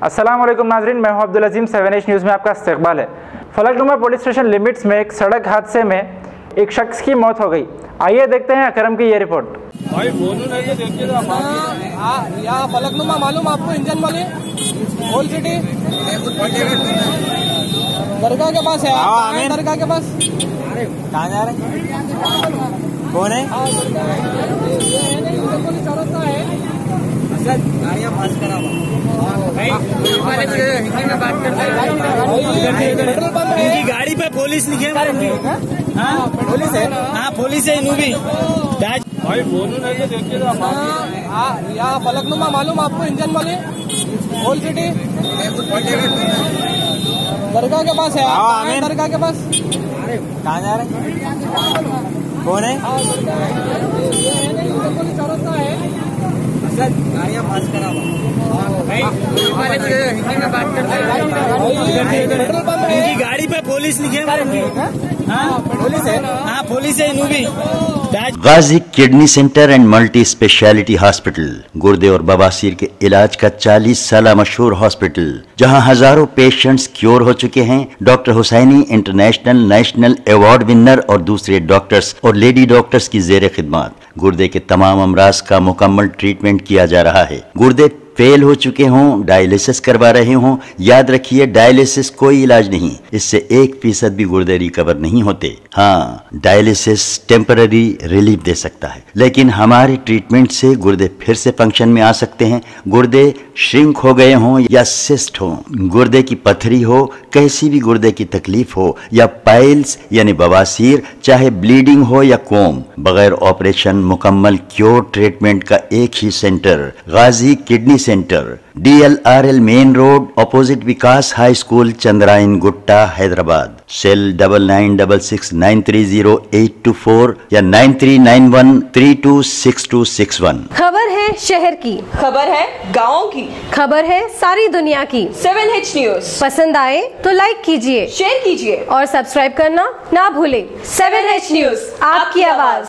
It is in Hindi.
अस्सलाम वालेकुम नाजरीन, मैं हूं अब्दुल अजीम। 7H न्यूज़ में आपका इस्तकबाल है। फलकनुमा पुलिस स्टेशन लिमिट्स में एक सड़क हादसे में एक शख्स की मौत हो गई। आइए देखते हैं अकरम की ये रिपोर्ट। भाई बोलो ना, ये देखिए यहाँ फलकनुमा मालूम आपको, इंजन वाली ओल्ड सिटी दरगाह के पास है। दरगाह के पास कहाँ जा रहे हैं? कौन है? इनकी गाड़ी पे पुलिस लिखे पुलिस है। हाँ पुलिस है इनू भी। भाई बोलो ना, ये देखिए यहाँ फलकनुमा मालूम आपको, इंजन वाली ओल्ड सिटी दरगाह के पास है। दरगाह के पास कहाँ जा रहे हैं? कौन है? इनकी गाड़ी पे पुलिस लिखे पुलिस है। हाँ पुलिस है इनू भी। Ghazi kidney centre and multi speciality hospital गुर्दे और बवासीर के इलाज का 40 साल मशहूर हॉस्पिटल, जहां हजारों पेशेंट्स क्योर हो चुके हैं। Doctor Husaini international national award winner और दूसरे डॉक्टर्स और लेडी डॉक्टर्स की जेर खिदमत गुर्दे के तमाम अमराज का मुकम्मल ट्रीटमेंट किया जा रहा है। गुर्दे फेल हो चुके हों, डायलिसिस करवा रहे हों, याद रखिए डायलिसिस कोई इलाज नहीं, इससे 1% भी गुर्दे रिकवर नहीं होते। हाँ, डायलिसिस टेम्पररी रिलीफ दे सकता है, लेकिन हमारे ट्रीटमेंट से गुर्दे फिर से फंक्शन में आ सकते हैं। गुर्दे श्रिंक हो गए हों या सिस्ट हो, गुर्दे की पथरी हो, कैसी भी गुर्दे की तकलीफ हो या पाइल्स यानी बवासीर, चाहे ब्लीडिंग हो या कोम, बगैर ऑपरेशन मुकम्मल क्योर ट्रीटमेंट का एक ही centre, Ghazi kidney centre, DLRL main road opposite Vikas high school, Chandrayangutta, Hyderabad. Cell 9966930824 या 9391326261। खबर है शहर की, खबर है गाँव की, खबर है सारी दुनिया की। 7H न्यूज़ पसंद आए तो लाइक कीजिए, शेयर कीजिए और सब्सक्राइब करना ना भूले। 7H न्यूज़, आपकी आवाज।